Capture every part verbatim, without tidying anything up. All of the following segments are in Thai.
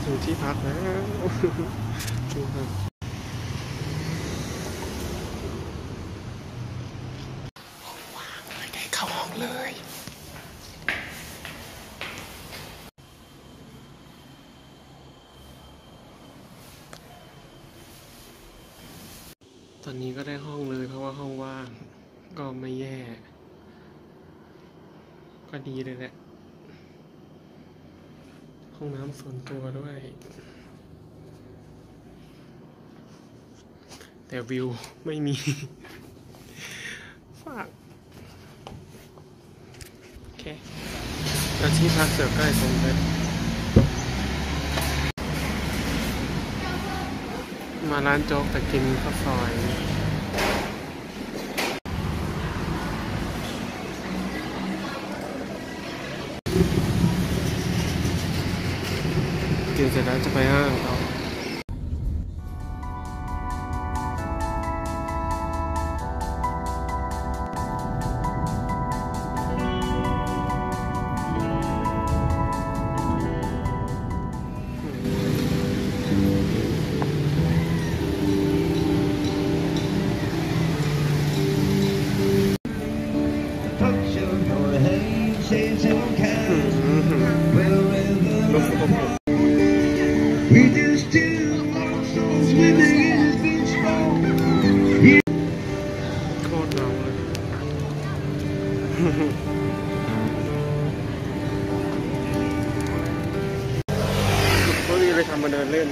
ถึงที่พักแล้วดูครับห้องว่างเลยได้เข้าห้องเลยตอนนี้ก็ได้ห้องเลยเพราะว่าห้องว่างก็ไม่แย่ก็ดีเลยแหละห้องน้ำส่วนตัวด้วยแต่วิวไม่มีฝากโอเคแล้วที่พักเสือใกล้ตรงเลยมาร้านโจ๊กแต่กินข้าวซอยกินเสร็จแล้วจะไปห้างต่อก็รีบไปทำมาเดินเล่น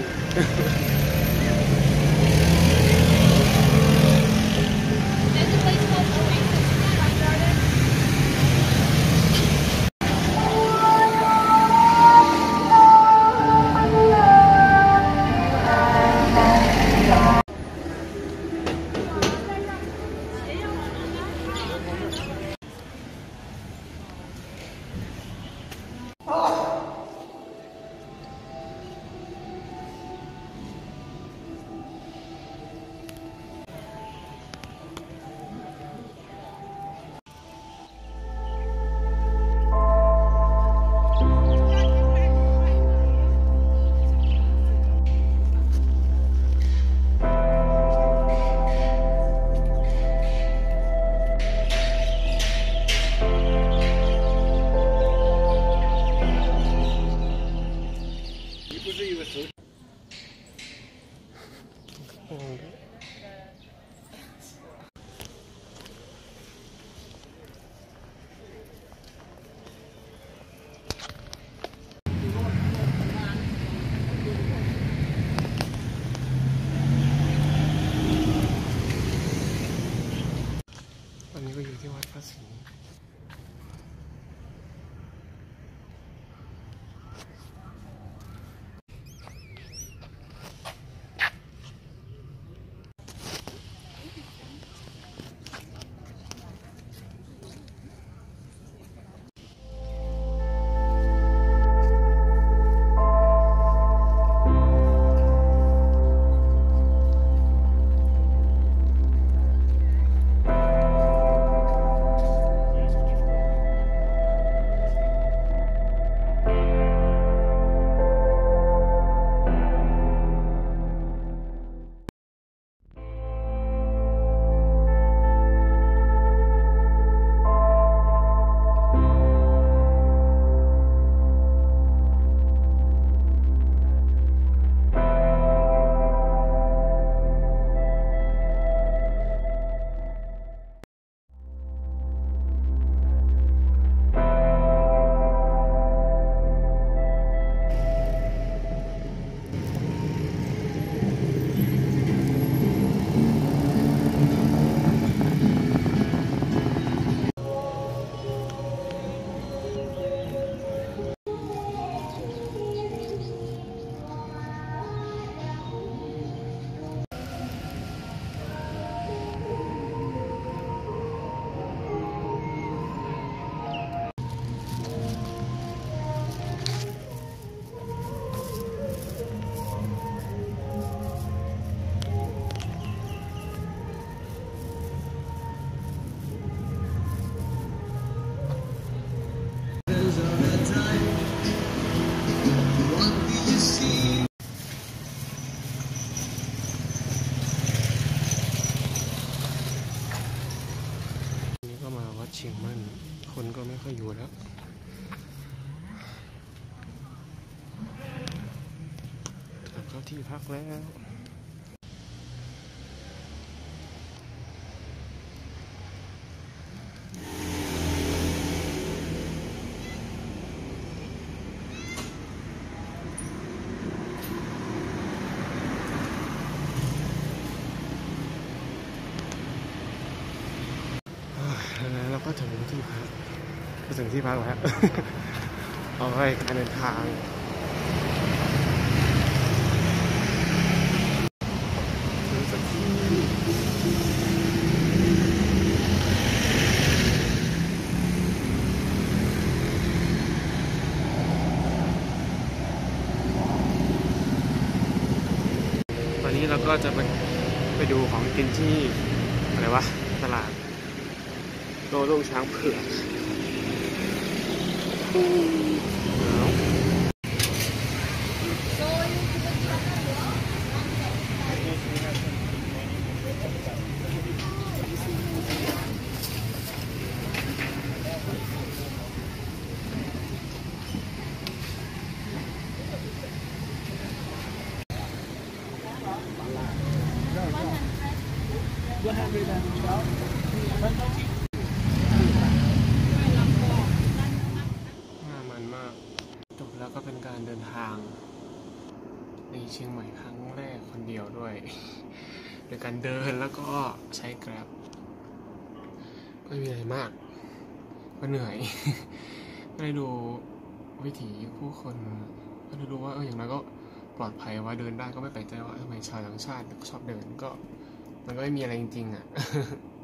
ตอนนี้ก็อยู่ที่วัดพระศรีแล้วกลับเข้าที่พักแล้วแล้วเราก็ถึงที่พักก็ถึงที่พักแล้ว เอาไว้การเดินทางถึงสักทีตอนนี้เราก็จะไปไปดูของกินที่อะไรวะตลาดโลลุ่งช้างเผือกน่ามันมากจบแล้วก็เป็นการเดินทางในเชียงใหม่ครั้งแรกคนเดียวด้วยโดยการเดินแล้วก็ใช้ Grab ไม่มีอะไรมากก็เหนื่อย ได้ดูวิถีผู้คนก็ได้รู้ว่าเอออย่างน้อยก็ปลอดภัยว่าเดินได้ก็ไม่แปลกใจว่าทำไมชาวต่างชาติชอบเดินก็มันก็ไม่มีอะไรจริงๆอ่ะ